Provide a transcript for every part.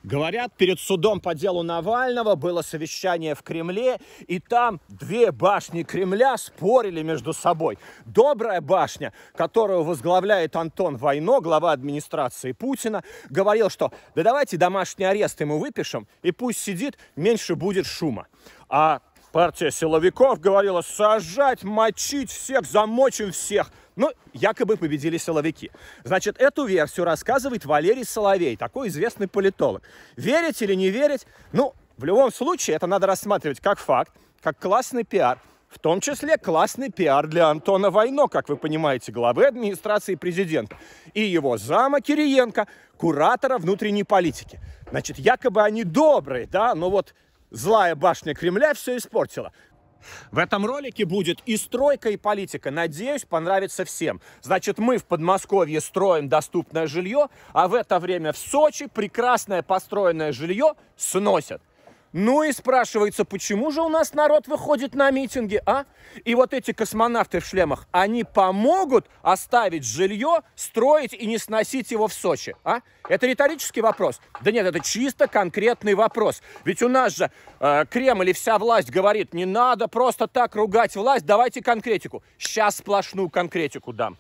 Говорят, перед судом по делу Навального было совещание в Кремле, и там две башни Кремля спорили между собой. Добрая башня, которую возглавляет Антон Войно, глава администрации Путина, говорил, что да давайте домашний арест ему выпишем, и пусть сидит, меньше будет шума. А партия силовиков говорила: сажать, мочить всех, замочим всех. Ну, якобы победили силовики. Значит, эту версию рассказывает Валерий Соловей, такой известный политолог. Верить или не верить? Ну, в любом случае, это надо рассматривать как факт, как классный пиар. В том числе классный пиар для Антона Войно, как вы понимаете, главы администрации президента. И его зама Кириенко, куратора внутренней политики. Значит, якобы они добрые, да, но вот злая башня Кремля все испортила. В этом ролике будет и стройка, и политика. Надеюсь, понравится всем. Значит, мы в Подмосковье строим доступное жилье, а в это время в Сочи прекрасное построенное жилье сносят. Ну и спрашивается, почему же у нас народ выходит на митинги, а? И вот эти космонавты в шлемах, они помогут оставить жилье, строить и не сносить его в Сочи, а? Это риторический вопрос? Да нет, это чисто конкретный вопрос. Ведь у нас же Кремль и вся власть говорит, не надо просто так ругать власть, давайте конкретику. Сейчас сплошную конкретику дам.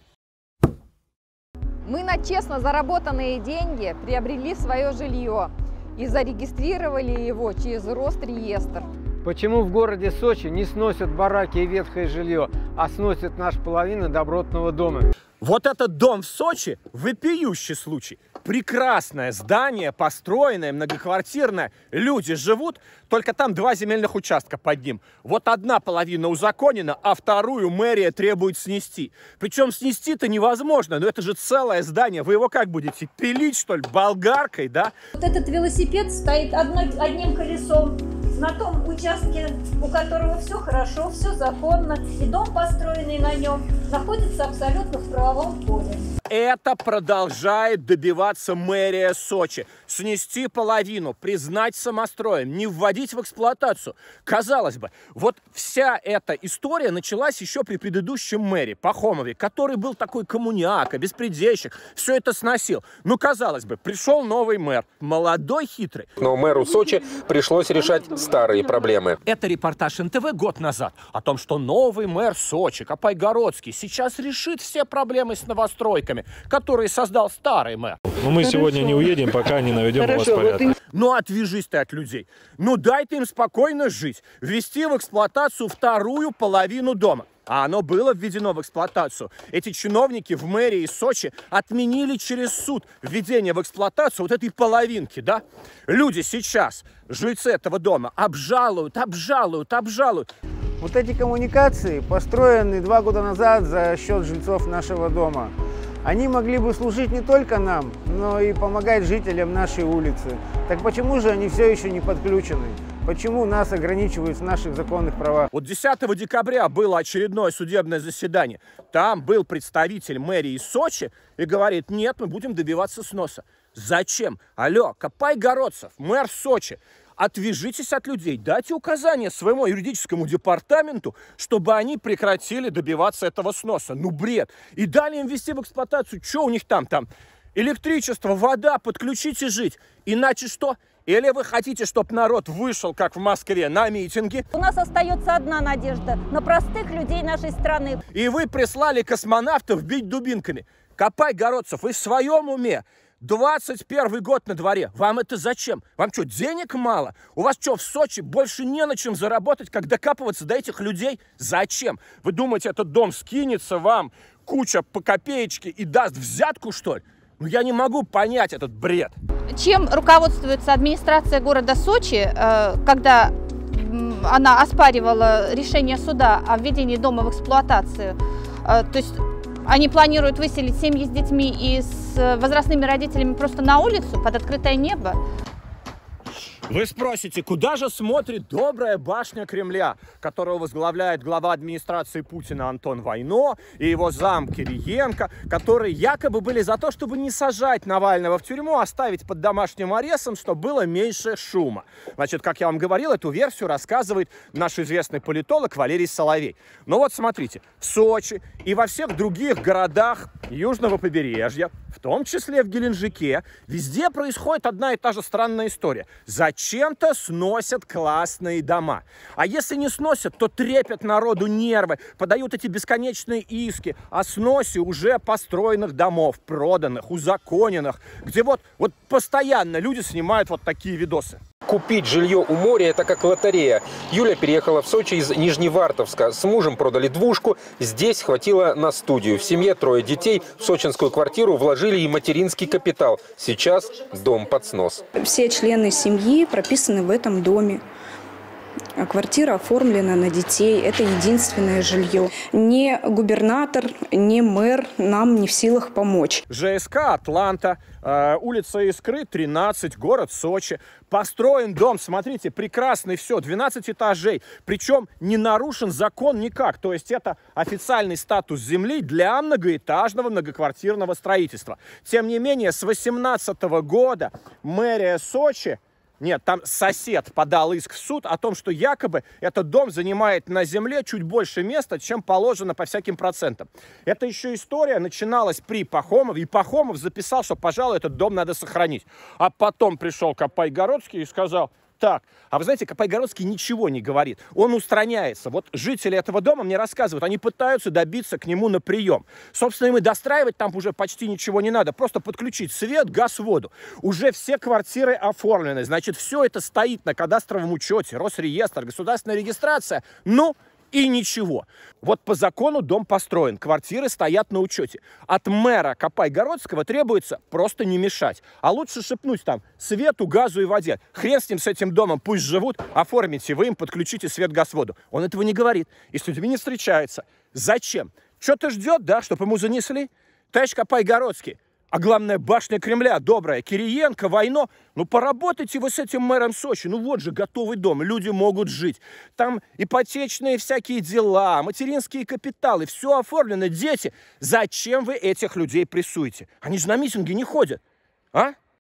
Мы на честно заработанные деньги приобрели свое жилье и зарегистрировали его через Росреестр. Почему в городе Сочи не сносят бараки и ветхое жилье, а сносят нашу половину добротного дома? Вот этот дом в Сочи – вопиющий случай. Прекрасное здание, построенное, многоквартирное. Люди живут, только там 2 земельных участка под ним. Вот одна половина узаконена, а вторую мэрия требует снести. Причем снести-то невозможно, но это же целое здание. Вы его как будете, пилить, что ли, болгаркой, да? Вот этот велосипед стоит одним колесом на том участке, у которого все хорошо, все законно, и дом, построенный на нем, находится абсолютно в правовом поле. Это продолжает добиваться мэрия Сочи. Снести половину, признать самостроем, не вводить в эксплуатацию. Казалось бы, вот вся эта история началась еще при предыдущем мэре Пахомове, который был такой коммуняка, беспредельщик, все это сносил. Ну, казалось бы, пришел новый мэр, молодой, хитрый. Но мэру Сочи пришлось решать старые проблемы. Это репортаж НТВ год назад о том, что новый мэр Сочи, Капайгородский, сейчас решит все проблемы с новостройками, которые создал старый мэр. Но мы сегодня не уедем, пока не наведем у вас порядок. Ну, отвяжись ты от людей. Ну, дай ты им спокойно жить. Ввести в эксплуатацию вторую половину дома. А оно было введено в эксплуатацию. Эти чиновники в мэрии Сочи отменили через суд введение в эксплуатацию вот этой половинки, да? Люди сейчас, жильцы этого дома, обжалуют. Вот эти коммуникации построены 2 года назад за счет жильцов нашего дома. Они могли бы служить не только нам, но и помогать жителям нашей улицы. Так почему же они все еще не подключены? Почему нас ограничивают в наших законных правах? Вот 10 декабря было очередное судебное заседание. Там был представитель мэрии Сочи и говорит, нет, мы будем добиваться сноса. Зачем? Алло, Капайгородцев, мэр Сочи. Отвяжитесь от людей, дайте указания своему юридическому департаменту, чтобы они прекратили добиваться этого сноса. Ну, бред. И дали им ввести в эксплуатацию. Что у них там? Электричество, вода, подключите жить. Иначе что? Или вы хотите, чтобы народ вышел, как в Москве, на митинги? У нас остается одна надежда на простых людей нашей страны. И вы прислали космонавтов бить дубинками. Капайгородцев, вы в своем уме? 21 год на дворе. Вам это зачем? Вам что, денег мало? У вас что, в Сочи больше не на чем заработать, как докапываться до этих людей? Зачем? Вы думаете, этот дом скинется вам куча по копеечке и даст взятку, что ли? Ну, я не могу понять этот бред. Чем руководствуется администрация города Сочи, когда она оспаривала решение суда о введении дома в эксплуатацию? То есть они планируют выселить семьи с детьми и с возрастными родителями просто на улицу, под открытое небо? Вы спросите, куда же смотрит добрая башня Кремля, которую возглавляет глава администрации Путина Антон Войно и его зам Кириенко, которые якобы были за то, чтобы не сажать Навального в тюрьму, а оставить под домашним арестом, чтобы было меньше шума. Значит, как я вам говорил, эту версию рассказывает наш известный политолог Валерий Соловей. Но вот смотрите, в Сочи и во всех других городах южного побережья, в том числе в Геленджике, везде происходит одна и та же странная история. Зачем-то сносят классные дома. А если не сносят, то трепят народу нервы, подают эти бесконечные иски о сносе уже построенных домов, проданных, узаконенных, где вот постоянно люди снимают вот такие видосы. Купить жилье у моря – это как лотерея. Юля переехала в Сочи из Нижневартовска. С мужем продали двушку. Здесь хватило на студию. В семье 3 детей. В сочинскую квартиру вложили и материнский капитал. Сейчас дом под снос. Все члены семьи прописаны в этом доме. Квартира оформлена на детей. Это единственное жилье. Ни губернатор, ни мэр нам не в силах помочь. ЖСК «Атланта», улица Искры, 13, город Сочи. Построен дом, смотрите, прекрасный, все, 12 этажей. Причем не нарушен закон никак. То есть это официальный статус земли для многоэтажного многоквартирного строительства. Тем не менее, с 2018 года мэрия Сочи... Нет, там сосед подал иск в суд о том, что якобы этот дом занимает на земле чуть больше места, чем положено по всяким процентам. Это еще история начиналась при Пахомове, и Пахомов записал, что, пожалуй, этот дом надо сохранить. А потом пришел Копайгородский и сказал: так, а вы знаете, Копайгородский ничего не говорит. Он устраняется. Вот жители этого дома мне рассказывают, они пытаются добиться к нему на прием. Собственно, им и достраивать там уже почти ничего не надо. Просто подключить свет, газ, воду. Уже все квартиры оформлены. Значит, все это стоит на кадастровом учете, Росреестр, государственная регистрация. Ну, и ничего. Вот по закону дом построен, квартиры стоят на учете. От мэра Копайгородского требуется просто не мешать. А лучше шепнуть там свету, газу и воде. Хрен с ним, с этим домом, пусть живут, оформите вы им, подключите свет, газ, воду. Он этого не говорит и с людьми не встречается. Зачем? Что-то ждет, да, чтобы ему занесли? Товарищ Копайгородский, а главное, башня Кремля добрая, Кириенко, Войно. Ну, поработайте вы с этим мэром Сочи. Ну, вот же готовый дом, люди могут жить. Там ипотечные всякие дела, материнские капиталы, все оформлено, дети. Зачем вы этих людей прессуете? Они же на митинги не ходят, а?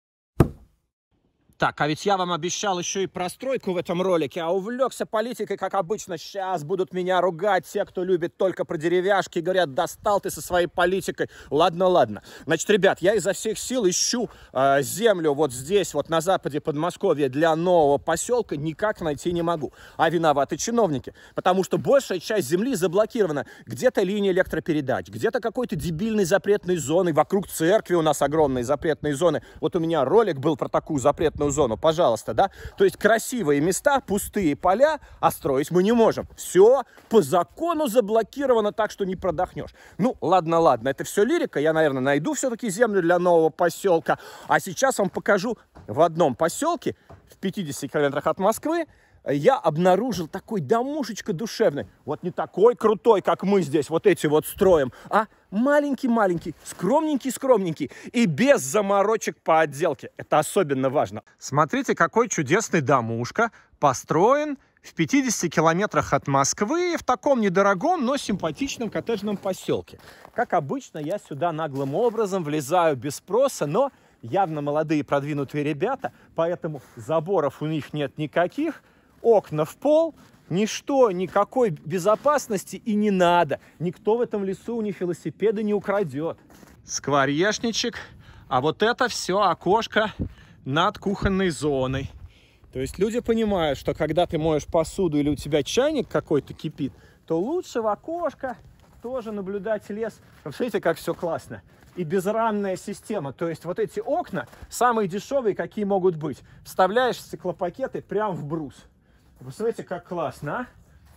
Так, а ведь я вам обещал еще и про стройку в этом ролике, а увлекся политикой, как обычно. Сейчас будут меня ругать те, кто любит только про деревяшки, говорят: достал ты со своей политикой. Ладно, ладно. Значит, ребят, я изо всех сил ищу землю вот здесь, вот на западе Подмосковья для нового поселка, никак найти не могу. А виноваты чиновники, потому что большая часть земли заблокирована. Где-то линия электропередач, где-то какой-то дебильной запретной зоны, вокруг церкви у нас огромные запретные зоны. Вот у меня ролик был про такую запретную зону, пожалуйста, да? То есть красивые места, пустые поля, а строить мы не можем. Все по закону заблокировано так, что не продохнешь. Ну, ладно, ладно, это все лирика. Я, наверное, найду все-таки землю для нового поселка. А сейчас вам покажу в одном поселке, в 50 километрах от Москвы, я обнаружил такой домушечка душевный. Вот не такой крутой, как мы здесь вот эти вот строим, а маленький-маленький, скромненький-скромненький и без заморочек по отделке. Это особенно важно. Смотрите, какой чудесный домушка построен в 50 километрах от Москвы в таком недорогом, но симпатичном коттеджном поселке. Как обычно, я сюда наглым образом влезаю без спроса, но явно молодые продвинутые ребята, поэтому заборов у них нет никаких. Окна в пол, ничто, никакой безопасности и не надо. Никто в этом лесу у них велосипеды не украдет. Скворечничек, а вот это все окошко над кухонной зоной. То есть люди понимают, что когда ты моешь посуду или у тебя чайник какой-то кипит, то лучше в окошко тоже наблюдать лес. Посмотрите, как все классно. И безрамная система. То есть вот эти окна самые дешевые, какие могут быть. Вставляешь стеклопакеты прямо в брус. Посмотрите, как классно, а?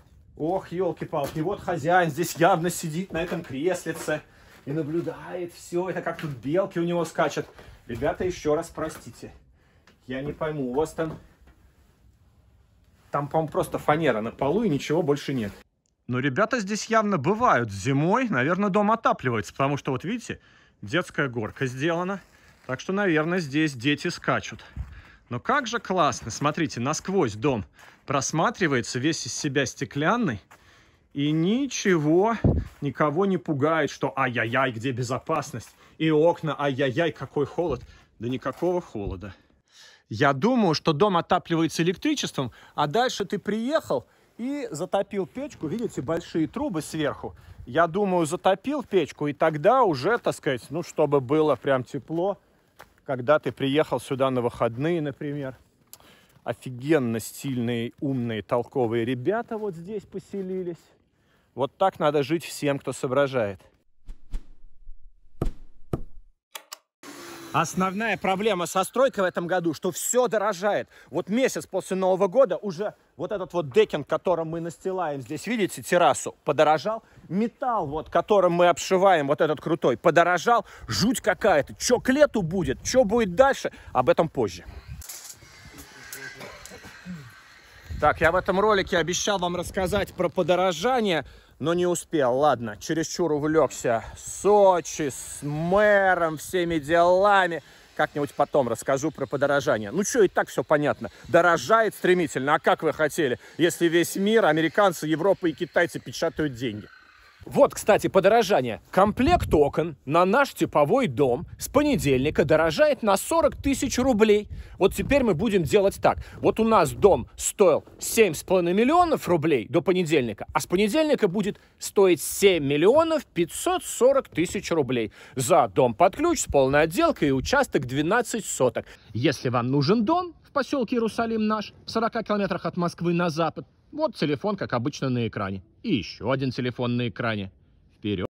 Ох, елки-палки, вот хозяин здесь явно сидит на этом креслице и наблюдает все. Это как тут белки у него скачут. Ребята, еще раз простите. Я не пойму, у вас там, по-моему, просто фанера на полу и ничего больше нет. Но ребята здесь явно бывают зимой. Наверное, дом отапливается, потому что, вот видите, детская горка сделана. Так что, наверное, здесь дети скачут. Но как же классно. Смотрите, насквозь дом просматривается, весь из себя стеклянный. И ничего, никого не пугает, что ай-яй-яй, где безопасность. И окна, ай-яй-яй, какой холод. Да никакого холода. Я думаю, что дом отапливается электричеством, а дальше ты приехал и затопил печку. Видите, большие трубы сверху. Я думаю, затопил печку, и тогда уже, так сказать, ну, чтобы было прям тепло, когда ты приехал сюда на выходные, например. Офигенно стильные, умные, толковые ребята вот здесь поселились. Вот так надо жить всем, кто соображает. Основная проблема со стройкой в этом году, что все дорожает. Вот месяц после Нового года уже вот этот вот декинг, которым мы настилаем здесь, видите, террасу, подорожал. Металл, вот, которым мы обшиваем, вот этот крутой, подорожал. Жуть какая-то. Что к лету будет, что будет дальше, об этом позже. Так, я в этом ролике обещал вам рассказать про подорожание, но не успел. Ладно, чересчур увлекся Сочи, с мэром, всеми делами. Как-нибудь потом расскажу про подорожание. Ну что, и так все понятно. Дорожает стремительно. А как вы хотели, если весь мир, американцы, Европа и китайцы печатают деньги? Вот, кстати, подорожание. Комплект окон на наш типовой дом с понедельника дорожает на 40 тысяч рублей. Вот теперь мы будем делать так. Вот у нас дом стоил 7,5 миллионов рублей до понедельника, а с понедельника будет стоить 7 миллионов 540 тысяч рублей. За дом под ключ с полной отделкой и участок 12 соток. Если вам нужен дом в поселке Иерусалим наш, в 40 километрах от Москвы на запад, вот телефон, как обычно, на экране. И еще один телефон на экране. Вперед!